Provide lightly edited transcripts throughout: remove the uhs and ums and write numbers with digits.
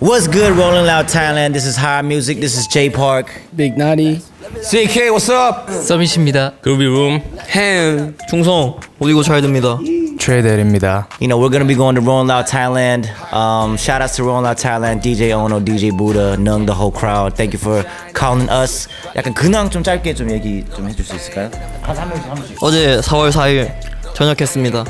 What's good, Rolling Loud Thailand? This is High Music. This is J Park. Big Natty. CK, what's up? 서밋입니다. 그루비 룸. 햄. 충성. 올리고 잘 됩니다. 트레이델입니다. You know, we're gonna be going to Rolling Loud Thailand. Shout outs to Rolling Loud Thailand, DJ Ono, DJ Buddha, Nung, the whole crowd. Thank you for calling us. 약간 근황 좀 짧게 좀 얘기 좀 해줄 수 있을까요? 한 명씩. 어제 4월 4일 전역했습니다.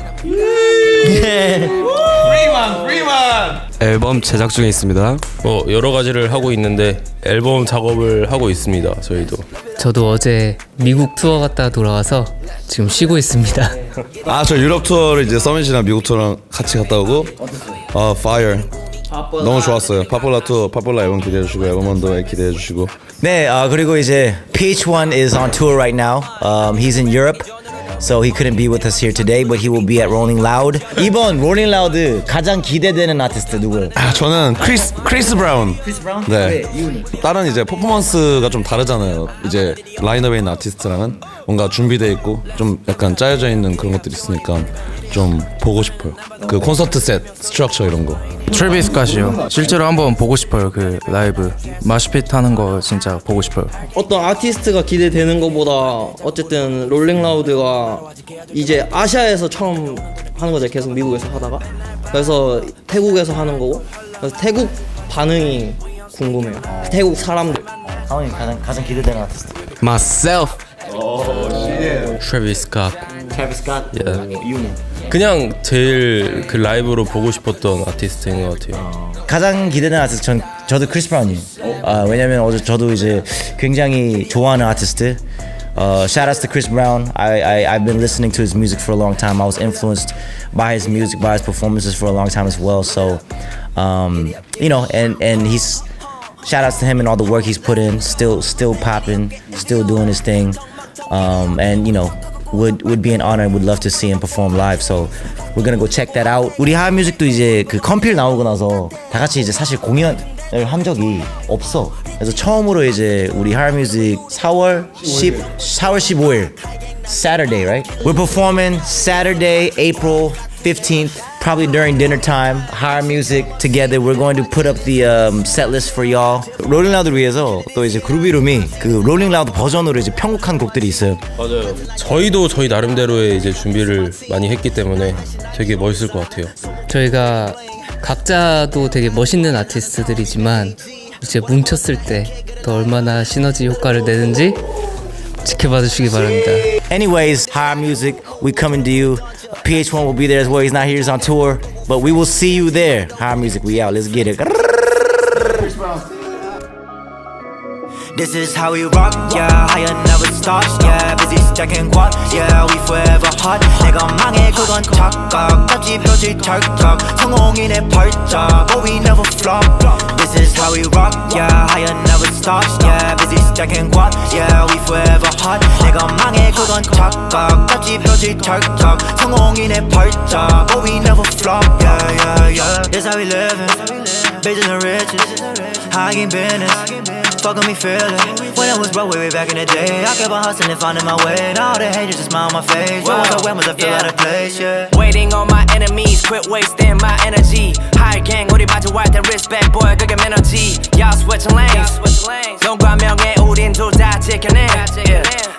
프리만. 앨범 제작 중에 있습니다. 여러 가지를 하고 있는데 앨범 작업을 하고 있습니다. 저도 어제 미국 투어 갔다 돌아와서 지금 쉬고 있습니다. 저 유럽 투어를 이제 서밋이랑 미국 투어랑 같이 갔다 오고 Fire 너무 좋았어요. 파폴라 투어, 파폴라 앨범 기대해 주시고 앨범 언더웨이 기대해 주시고. 네, 그리고 이제 PH1 is on tour right now. He's in Europe. So he couldn't be with us here today, but he will be at Rolling Loud. 이번 Rolling Loud 가장 기대되는 아티스트 누구예요? 저는 크리스 브라운. 크리스 브라운? 네. 다른 이제 퍼포먼스가 좀 다르잖아요. 이제 라인업에 있는 아티스트랑은 뭔가 준비돼 있고 좀 약간 짜여져 있는 그런 것들이 있으니까 좀 보고 싶어요. 그 콘서트 셋, 스트럭처 이런 거. 트래비스 스캇이요. 실제로 한번 보고 싶어요. 그 라이브 마시핏 하는 거 진짜 보고 싶어요. 어떤 아티스트가 기대되는 것보다 어쨌든 롤링 라우드가 이제 아시아에서 처음 하는 거죠. 계속 미국에서 하다가. 그래서 태국에서 하는 거고. 그래서 태국 반응이 궁금해요. 태국 사람들. 하원이 가장 기대되는 아티스트. Myself. 트래비스 스캇. 트래비스 스캇. 유니. 그냥 제일 그 라이브로 보고 싶었던 아티스트인 것 같아요. 가장 기대되는 아티스트 저도 크리스 브라운이에요. 왜냐면 어제 저도 이제 굉장히 좋아하는 아티스트. Shout outs to Chris Brown. I've been listening to his music for a long time. I was influenced by his music, by his performances for a long time as well. So, you know, and he's shout outs to him and all the work he's put in. Still popping, still doing his thing. And you know, would be an honor. Would love to see him perform live. So we're gonna go check that out. 우리 하이 뮤직도 이제 그 컴필 나오고 나서 다 같이 이제 사실 공연을 한 적이 없어. 그래서 처음으로 이제 우리 하이 뮤직 4월 15일 Saturday, right? We're performing Saturday, April 15th. Probably during dinner time, Higher Music together. We're going to put up the set list for y'all. 롤링 라우드를 위해서 또 이제 그루비룸이 그 롤링 라우드 버전으로 이제 편곡한 곡들이 있어요. 맞아요. 저희도 저희 나름대로의 이제 준비를 많이 했기 때문에 되게 멋있을 것 같아요. 저희가 각자도 되게 멋있는 아티스트들이지만 이제 뭉쳤을 때 또 얼마나 시너지 효과를 내는지 지켜봐 주시기 바랍니다. Anyways, Higher Music, we coming to you. PH1 will be there as well. He's not here, he's on tour. But we will see you there. Higher Music, we out. Let's get it. This is how we rock, yeah. Higher never stops, yeah. Busy stacking guap, yeah. We forever hot. 내가 망해 그건 착각. 같이 펼칠 찰떡. 성공인의 발작, but we never flop. This is how we rock, yeah. Higher never stops, yeah. Busy stacking guap, yeah. We forever hot. 내가 망해 그건 착각. 같이 펼칠 찰떡. 성공인의 발작, but we never flop, yeah, yeah, yeah. This how we living. Bitches and riches, high in business. Fucking me feeling. When I was broke way back in the day, I kept on hustling and finding my way. Now all the haters just smile on my face. When was I feel out of place, yeah. Waiting on my enemies, quit wasting my energy. High gang, 우리 바주할 때 respect, boy, 그게 에너지. Y'all switching lanes. 눈과 명예, 우린 둘 다 지켜내.